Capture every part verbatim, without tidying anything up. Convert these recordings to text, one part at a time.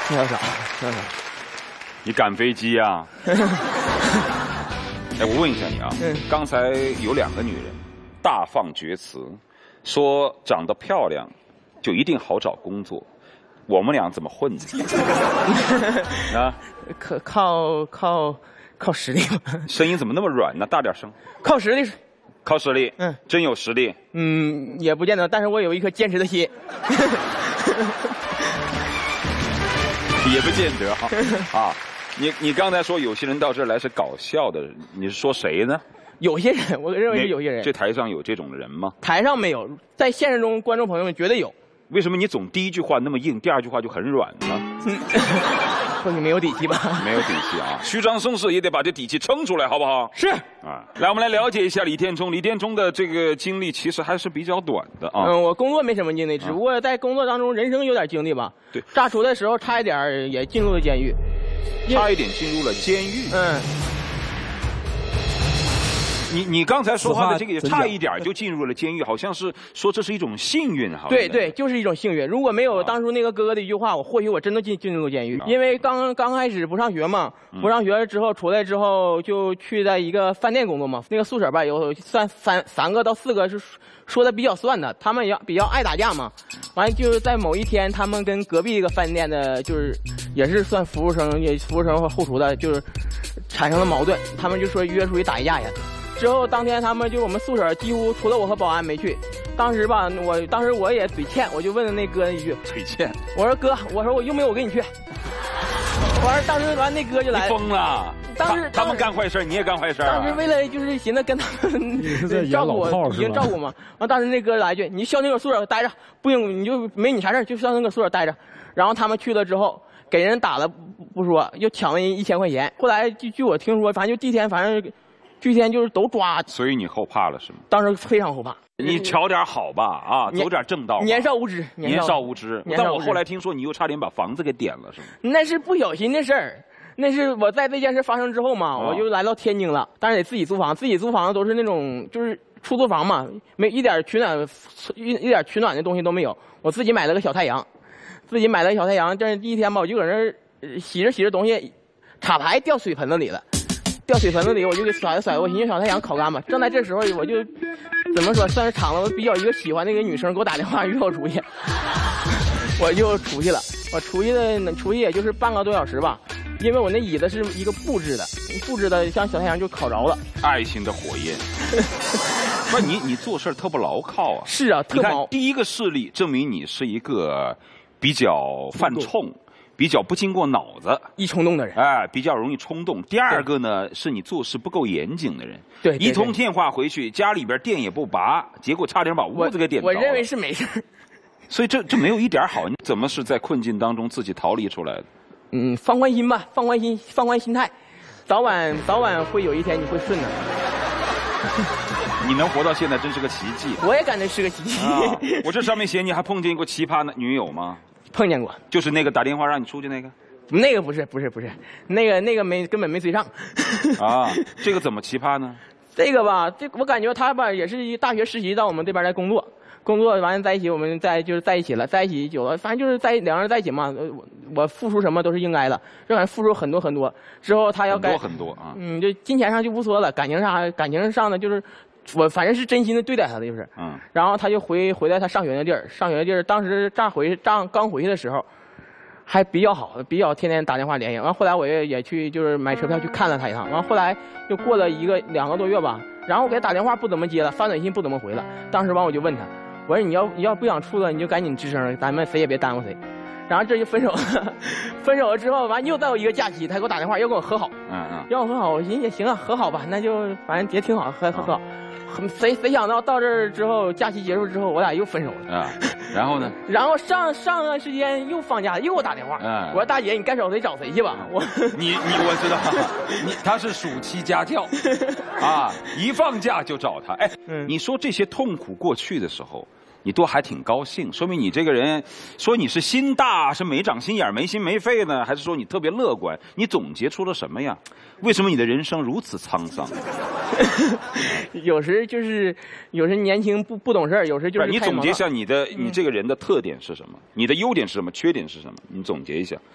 要啥？要啥？ 你赶飞机啊？哎，我问一下你啊，嗯、刚才有两个女人大放厥词，说长得漂亮就一定好找工作，我们俩怎么混的？啊？ 可靠靠靠实力吧？ 声音怎么那么软呢？大点声。 靠实力。 靠实力。嗯，真有实力。 嗯，也不见得，但是我有一颗坚持的心。 也不见得哈啊！你你刚才说有些人到这儿来是搞笑的，你是说谁呢？ 有些人，我认为是有些人。 这台上有这种人吗？ 台上没有，在现实中，观众朋友们绝对有。 为什么你总第一句话那么硬，第二句话就很软呢？ 说你没有底气吧？ 没有底气啊！虚张声势也得把这底气撑出来，好不好？ 是啊，来，我们来了解一下李天冲。李天冲的这个经历其实还是比较短的啊。 嗯，我工作没什么经历，只不过在工作当中，人生有点经历吧。 对， 炸厨的时候差一点也进入了监狱， 差一点进入了监狱。 嗯。 你你刚才说话的这个也差一点就进入了监狱，好像是说这是一种幸运，好像。 对对，就是一种幸运。如果没有当初那个哥哥的一句话，我或许我真的进进入了监狱。因为刚刚开始不上学嘛，不上学之后出来之后就去在一个饭店工作嘛。那个宿舍吧有算三三个到四个是说的比较算的，他们也比较爱打架嘛。完就是在某一天，他们跟隔壁一个饭店的，就是也是算服务生也服务生和后厨的，就是产生了矛盾。他们就说约出去打一架去。之后当天他们就我们宿舍几乎除了我和保安没去。当时吧，我当时我也嘴欠，我就问了那哥一句：“ 嘴欠？” 我说：“哥，我说我用不用我跟你去？”完了，当时完那哥就来了。 你疯了！ 当时他们干坏事，你也干坏事。 当时为了就是寻思跟他们照顾我，已经照顾嘛。完，当时那哥来一句：“你上那个宿舍待着，不用你就没你啥事，就上那个宿舍待着。”然后他们去了之后，给人打了不说，又抢了人一千块钱。后来据据我听说，反正就第一天，反正。据天就是都抓， 所以你后怕了是吗？ 当时非常后怕。 你瞧点好吧，啊，走点正道。 年少无知， 年少无知。但我后来听说你又差点把房子给点了，是吗？ 那是不小心的事儿，那是我在这件事发生之后嘛，我就来到天津了，但是得自己租房，自己租房都是那种就是出租房嘛，没一点取暖一一点取暖的东西都没有。我自己买了个小太阳，自己买了个小太阳，但是第一天吧，我就搁那儿洗着洗着东西，插排掉水盆子里了。掉水盆子里，我就给甩了甩，我寻思小太阳烤干吧。正在这时候，我就怎么说，算是抢了我比较一个喜欢的一个女生给我打电话约我出去，我就出去了。我出去的出去也就是半个多小时吧，因为我那椅子是一个布置的，布置的像小太阳就烤着了。 爱情的火焰。不是你，你做事特不牢靠啊。 是啊，特毛。 第一个事例证明你是一个比较犯冲。比较不经过脑子、 易冲动的人， 哎，比较容易冲动。第二个呢，是你做事不够严谨的人。 对， 一通电话回去，家里边电也不拔，结果差点把屋子给点着了。 我认为是没事。 所以这这没有一点好。你怎么是在困境当中自己逃离出来的？ 嗯，放宽心吧，放宽心，放宽心态，早晚早晚会有一天你会顺的。 你能活到现在真是个奇迹。 我也感觉是个奇迹。 啊、我这上面写你还碰见过奇葩的女友吗？ 碰见过， 就是那个打电话让你出去那个， 那个不是不是不是，那个那个没根本没追上。 啊，这个怎么奇葩呢？ 这个吧，这我感觉他吧也是大学实习到我们这边来工作，工作完在一起，我们在就是在一起了，在一起久了，反正就是在两个人在一起嘛。我我付出什么都是应该的，这反正付出很多很多。之后他要该很多很多啊， 嗯，就金钱上就不说了，感情上感情上的就是。我反正是真心的对待他的，就是，嗯，然后他就回回来他上学的地儿，上学的地儿，当时炸回炸刚回去的时候，还比较好，比较天天打电话联系。完后来我也也去就是买车票去看了他一趟。完后来又过了一个两个多月吧，然后我给他打电话不怎么接了，发短信不怎么回了。当时完我就问他，我说你要你要不想处了，你就赶紧吱声，咱们谁也别耽误谁。然后这就分手了，分手了之后，完又再有一个假期，他给我打电话要跟我和好，嗯嗯，要我和好，我寻思也行啊，和好吧，那就反正也挺好，和和好。谁谁想到到这儿之后，假期结束之后，我俩又分手了啊。 然后呢？ 然后上上段时间又放假，又给我打电话。嗯，我说大姐，你该找谁找谁去吧。我你你我知道，你他是暑期家教啊，一放假就找他。哎，嗯、你说这些痛苦过去的时候。你都还挺高兴，说明你这个人，说你是心大，是没长心眼、没心没肺呢，还是说你特别乐观？你总结出了什么呀？为什么你的人生如此沧桑？ 有时就是，有时年轻不不懂事儿，有时就是你总结一下你的，你这个人的特点是什么？你的优点是什么？缺点是什么？你总结一下。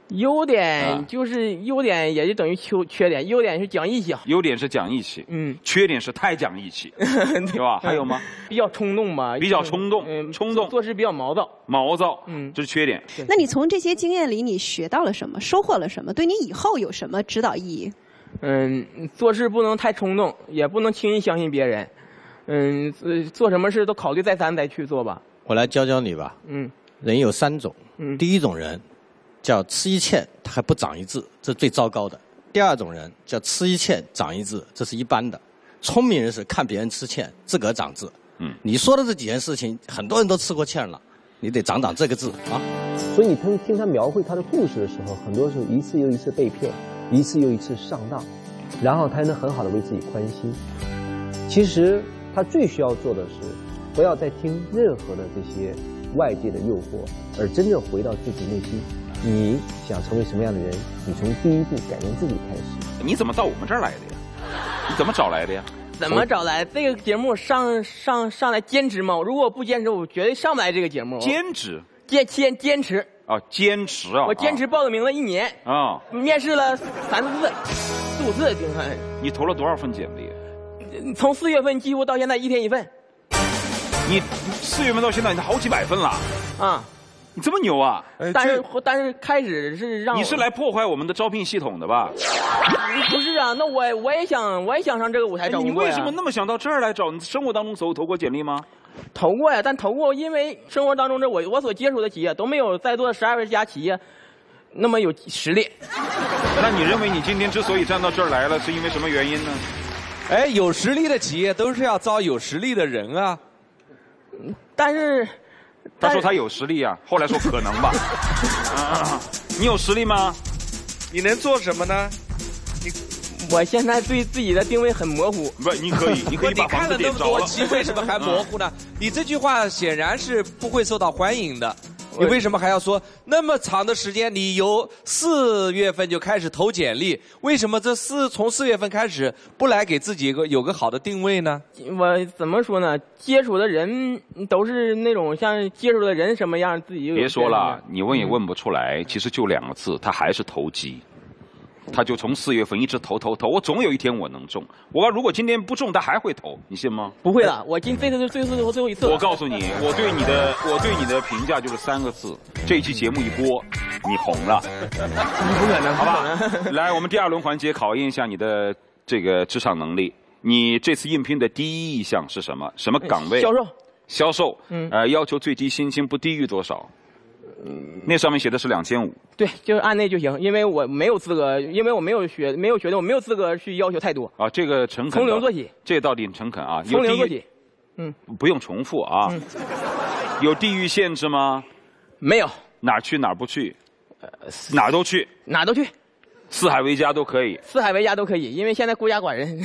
优点就是优点，也就等于缺缺点。优点是讲义气， 优点是讲义气，嗯，缺点是太讲义气，对吧？还有吗？ 比较冲动吧， 比较冲动，嗯，冲动， 做事比较毛躁， 毛躁，嗯，这是缺点。 那你从这些经验里，你学到了什么？收获了什么？对你以后有什么指导意义？ 嗯，做事不能太冲动，也不能轻易相信别人。嗯，做什么事都考虑再三再去做吧。 我来教教你吧。嗯，人有三种。嗯，第一种人。叫吃一堑他还不长一智，这是最糟糕的。第二种人叫吃一堑长一智，这是一般的。聪明人是看别人吃堑，自个儿长智。嗯，你说的这几件事情，很多人都吃过堑了，你得长长这个智啊。 所以你听听他描绘他的故事的时候，很多时候一次又一次被骗，一次又一次上当，然后他能很好的为自己宽心。其实他最需要做的是，不要再听任何的这些外界的诱惑，而真正回到自己内心。你想成为什么样的人？你从第一步改变自己开始。 你怎么到我们这儿来的呀？你怎么找来的呀？ 怎么找来？这个节目上上上来兼职吗？如果我不兼职，我绝对上不来这个节目。 兼职？ 坚坚坚持。 啊，坚持啊！ 我坚持报了名了一年。啊。面试了三四次，四五次，顶看。 你投了多少份简历？ 从四月份几乎到现在一天一份。 你四月份到现在，你好几百份了。啊。你这么牛啊！ 但是但是开始是让你是来破坏我们的招聘系统的吧？ 不是啊，那我我也想我也想上这个舞台找工作呀。 你为什么那么想到这儿来找？你生活当中投投过简历吗？ 投过呀，但投过，因为生活当中这我我所接触的企业都没有在座的十二家企业那么有实力。 那你认为你今天之所以站到这儿来了，是因为什么原因呢？ 哎，有实力的企业都是要招有实力的人啊。 但是。 他说他有实力啊，后来说可能吧。啊，你有实力吗？ 你能做什么呢？ 你，我现在对自己的定位很模糊。 不，你可以，你可以把房子点着了。 你看了那么多期，为什么还模糊呢？你这句话显然是不会受到欢迎的。你为什么还要说那么长的时间？你由四月份就开始投简历，为什么这四从四月份开始不来给自己一个有个好的定位呢？ 我怎么说呢？接触的人都是那种像接触的人什么样，自己就有。 别说了，你问也问不出来。嗯、其实就两个字，他还是投机。他就从四月份一直投投投，我总有一天我能中。我如果今天不中，他还会投，你信吗？ 不会的，我今这次是最后最后一次。 我告诉你，我对你的我对你的评价就是三个字：这一期节目一播，你红了。 不可能， 好吧？来，我们第二轮环节考验一下你的这个职场能力。你这次应聘的第一意向是什么？什么岗位？ 销售。 销售。嗯。呃，要求最低薪金不低于多少？嗯，那上面写的是两千五。 对，就是按那就行，因为我没有资格，因为我没有学，没有学的，我没有资格去要求太多。 啊，这个诚恳。 从零做起。 这个到底诚恳啊？ 从零做起。嗯。 不用重复啊。嗯。有地域限制吗？ 没有。 哪儿去哪儿不去？呃，哪儿都去。 哪儿都去。 四海为家都可以。 四海为家都可以，因为现在孤家寡人。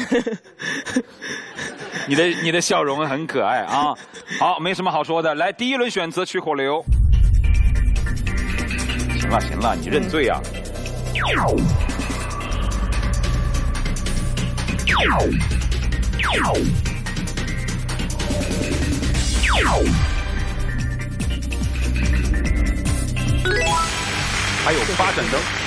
你的你的笑容很可爱啊。好，没什么好说的。来，第一轮选择去火流。行了行了，你认罪啊！还有发展灯。